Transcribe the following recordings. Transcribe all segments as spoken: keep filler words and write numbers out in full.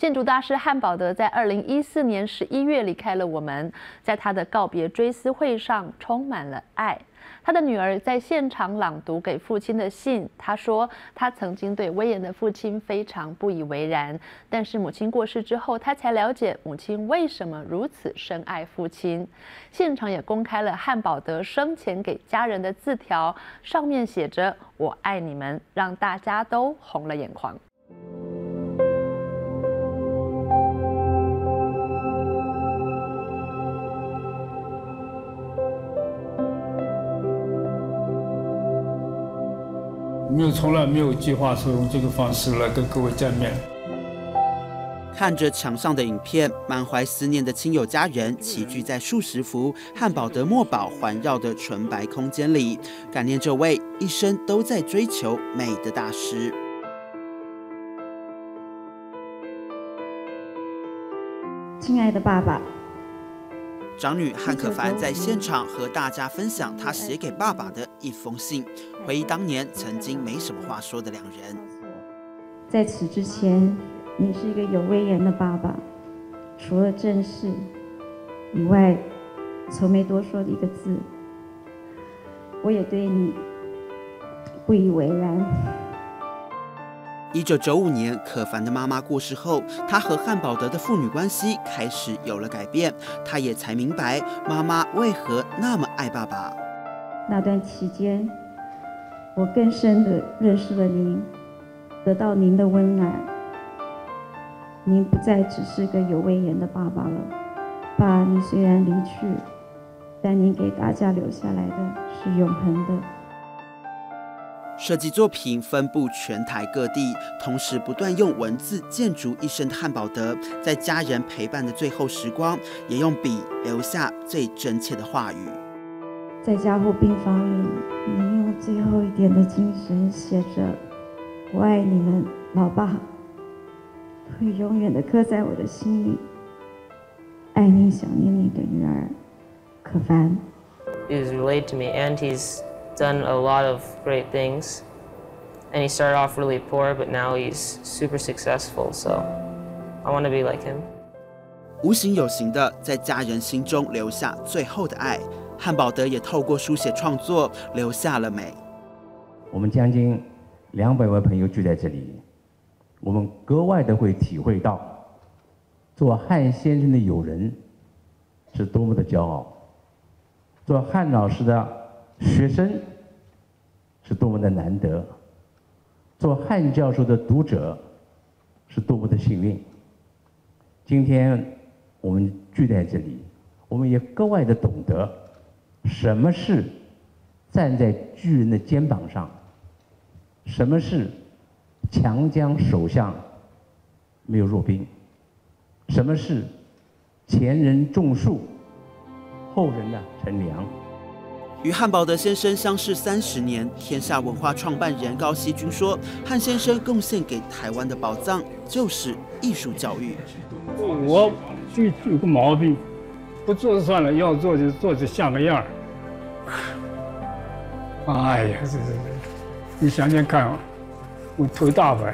建筑大师汉堡德在二零一四年十一月离开了我们，在他的告别追思会上充满了爱。他的女儿在现场朗读给父亲的信，他说他曾经对威严的父亲非常不以为然，但是母亲过世之后，他才了解母亲为什么如此深爱父亲。现场也公开了汉堡德生前给家人的字条，上面写着“我爱你们”，让大家都红了眼眶。 没有，从来没有计划说用这个方式来跟各位见面。 看着墙上的影片，满怀思念的亲友家人齐聚在数十幅汉堡德墨宝环绕的纯白空间里，感念这位一生都在追求美的大师。 亲爱的爸爸， 长女汉可凡在现场和大家分享她写给爸爸的一封信，回忆当年曾经没什么话说的两人。 在此之前，你是一个有威严的爸爸，除了正事以外，从没多说的一个字。我也对你不以为然。 一九九五年，可凡的妈妈过世后，她和汉堡德的父女关系开始有了改变。她也才明白妈妈为何那么爱爸爸。 那段期间，我更深地认识了您，得到您的温暖。您不再只是个有威严的爸爸了。爸，你虽然离去，但您给大家留下来的是永恒的。 设计作品分布全台各地，同时不断用文字建筑一生的汉堡德，在家人陪伴的最后时光，也用笔留下最真切的话语。 在加护病房里，您用最后一点的精神写着：“我爱你们，老爸，会永远的刻在我的心里。爱你，想念你的女儿，可凡。” He's related to me, and he's done a lot of great things, and he started off really poor, but now he's super successful, so I want to be like him. 无形有形的在家人心中留下最后的爱，汉堡德也透过书写创作留下了美。 我们将近两百位朋友聚在这里，我们格外的会体会到做汉先生的友人是多么的骄傲，做汉老师的学生是多么的难得，做汉教授的读者是多么的幸运。今天我们聚在这里，我们也格外的懂得什么是站在巨人的肩膀上，什么是强将手下没有弱兵，什么是前人种树，后人呢乘凉。 与汉堡德先生相识三十年，天下文化创办人高希均说，汉先生贡献给台湾的宝藏就是艺术教育。 我就有个毛病，不做就算了，要做就做就像个样儿。哎呀，这这这，你想想看，我头大白。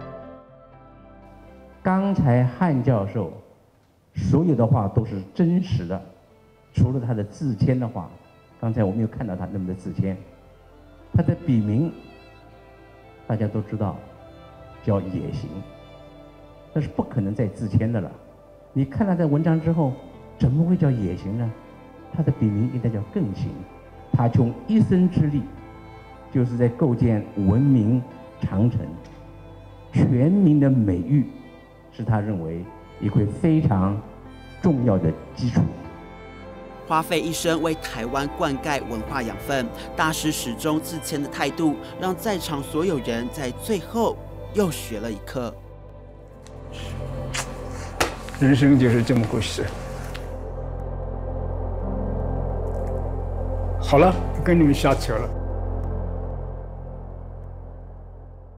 刚才汉教授所有的话都是真实的，除了他的自谦的话。刚才我没有看到他那么的自谦，他的笔名大家都知道叫野行，那是不可能再自谦的了。你看他的文章之后，怎么会叫野行呢？他的笔名应该叫更行。他穷一生之力，就是在构建文明长城，全民的美誉是他认为一块非常重要的基础。 花费一生为台湾灌溉文化养分，大师始终自谦的态度，让在场所有人在最后又学了一课。 人生就是这么回事。好了，不跟你们瞎扯了。